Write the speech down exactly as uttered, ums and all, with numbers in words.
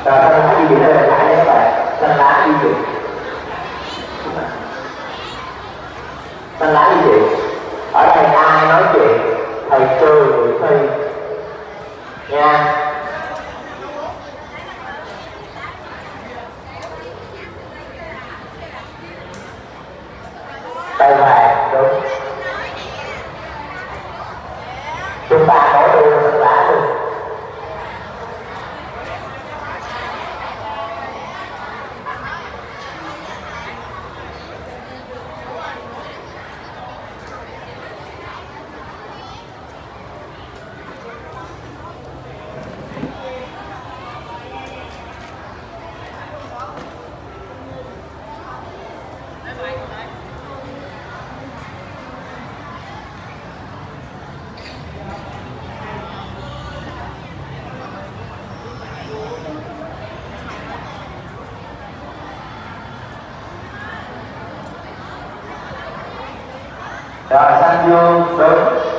Rồi xanh lá di chuyển lên lại nha các bạn. Xanh lá di chuyển. Xanh lá di chuyển. Ở đây ai nói chuyện thầy trừ buổi thi nha. Tay vàng đúng. Chúng ta có đưa xanh lá luôn. Rồi xanh dương đúng.